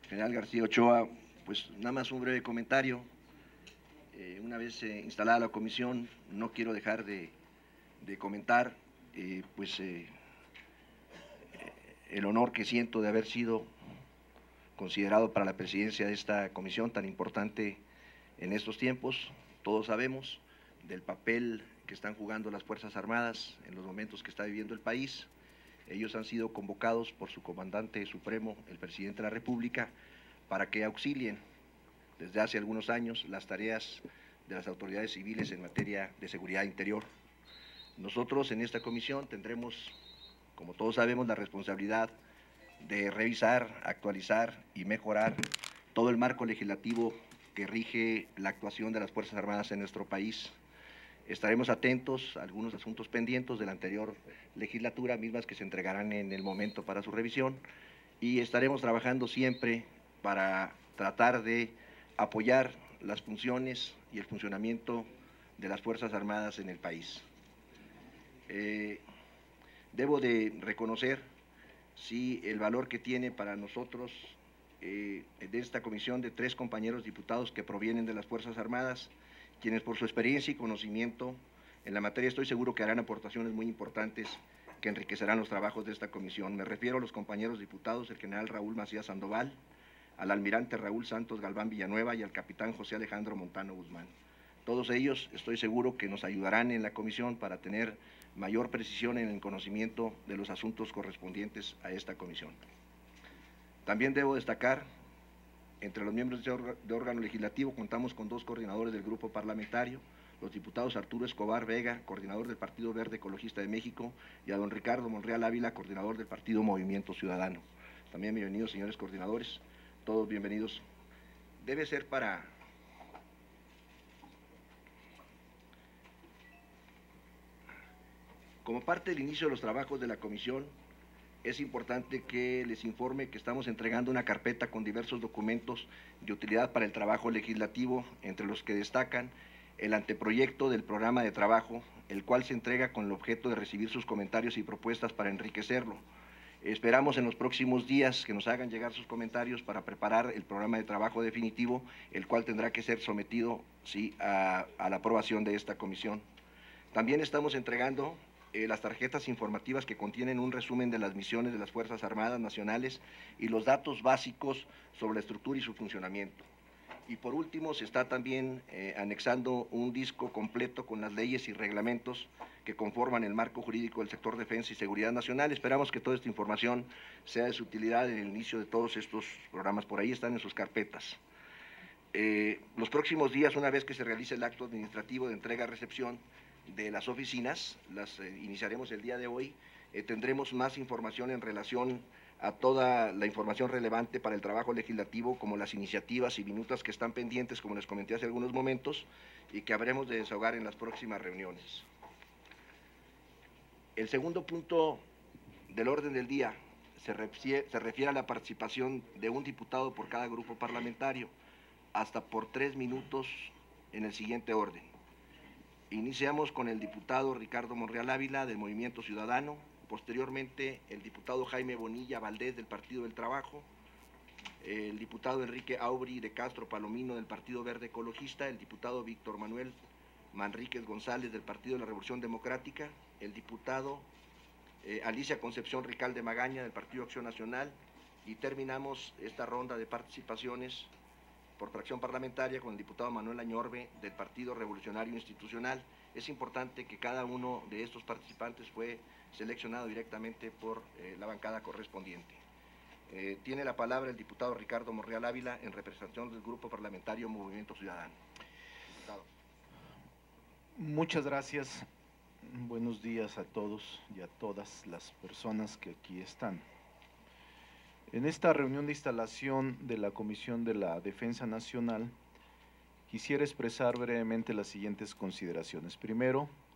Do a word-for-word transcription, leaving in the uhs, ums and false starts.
general García Ochoa, pues nada más un breve comentario. Eh, una vez eh, instalada la comisión, no quiero dejar de, de comentar eh, pues eh, el honor que siento de haber sido considerado para la presidencia de esta comisión tan importante en estos tiempos. Todos sabemos del papel que están jugando las Fuerzas Armadas en los momentos que está viviendo el país. Ellos han sido convocados por su comandante supremo, el presidente de la República, para que auxilien desde hace algunos años las tareas de las autoridades civiles en materia de seguridad interior. Nosotros en esta comisión tendremos, como todos sabemos, la responsabilidad de revisar, actualizar y mejorar todo el marco legislativo que rige la actuación de las Fuerzas Armadas en nuestro país. Estaremos atentos a algunos asuntos pendientes de la anterior legislatura, mismas que se entregarán en el momento para su revisión, y estaremos trabajando siempre para tratar de apoyar las funciones y el funcionamiento de las Fuerzas Armadas en el país. Eh, debo de reconocer, sí, el valor que tiene para nosotros eh, de esta comisión de tres compañeros diputados que provienen de las Fuerzas Armadas, quienes por su experiencia y conocimiento en la materia estoy seguro que harán aportaciones muy importantes que enriquecerán los trabajos de esta comisión. Me refiero a los compañeros diputados, el general Raúl Macías Sandoval, al almirante Raúl Santos Galván Villanueva y al capitán José Alejandro Montano Guzmán. Todos ellos estoy seguro que nos ayudarán en la comisión para tener mayor precisión en el conocimiento de los asuntos correspondientes a esta comisión. También debo destacar, entre los miembros de este órgano legislativo contamos con dos coordinadores del grupo parlamentario, los diputados Arturo Escobar Vega, coordinador del Partido Verde Ecologista de México, y a don Ricardo Monreal Ávila, coordinador del Partido Movimiento Ciudadano. También bienvenidos, señores coordinadores, todos bienvenidos. Debe ser para Como parte del inicio de los trabajos de la comisión, es importante que les informe que estamos entregando una carpeta con diversos documentos de utilidad para el trabajo legislativo, entre los que destacan el anteproyecto del programa de trabajo, el cual se entrega con el objeto de recibir sus comentarios y propuestas para enriquecerlo. Esperamos en los próximos días que nos hagan llegar sus comentarios para preparar el programa de trabajo definitivo, el cual tendrá que ser sometido sí, a, a la aprobación de esta comisión. También estamos entregando Eh, las tarjetas informativas que contienen un resumen de las misiones de las Fuerzas Armadas Nacionales y los datos básicos sobre la estructura y su funcionamiento. Y por último, se está también eh, anexando un disco completo con las leyes y reglamentos que conforman el marco jurídico del sector defensa y seguridad nacional. Esperamos que toda esta información sea de su utilidad en el inicio de todos estos programas. Por ahí están en sus carpetas. Eh, los próximos días, una vez que se realice el acto administrativo de entrega-recepción de las oficinas, las eh, iniciaremos el día de hoy, eh, tendremos más información en relación a toda la información relevante para el trabajo legislativo, como las iniciativas y minutas que están pendientes, como les comenté hace algunos momentos, y que habremos de desahogar en las próximas reuniones. El segundo punto del orden del día se refiere, se refiere a la participación de un diputado por cada grupo parlamentario, hasta por tres minutos en el siguiente orden. Iniciamos con el diputado Ricardo Monreal Ávila del Movimiento Ciudadano, posteriormente el diputado Jaime Bonilla Valdés del Partido del Trabajo, el diputado Enrique Aubry de Castro Palomino del Partido Verde Ecologista, el diputado Víctor Manuel Manríquez González del Partido de la Revolución Democrática, el diputado eh, Alicia Concepción Ricalde Magaña del Partido Acción Nacional, y terminamos esta ronda de participaciones por fracción parlamentaria con el diputado Manuel Añorbe del Partido Revolucionario Institucional. Es importante que cada uno de estos participantes fue seleccionado directamente por eh, la bancada correspondiente. Eh, tiene la palabra el diputado Ricardo Monreal Ávila en representación del Grupo Parlamentario Movimiento Ciudadano. Diputado. Muchas gracias. Buenos días a todos y a todas las personas que aquí están. En esta reunión de instalación de la Comisión de la Defensa Nacional, quisiera expresar brevemente las siguientes consideraciones. Primero,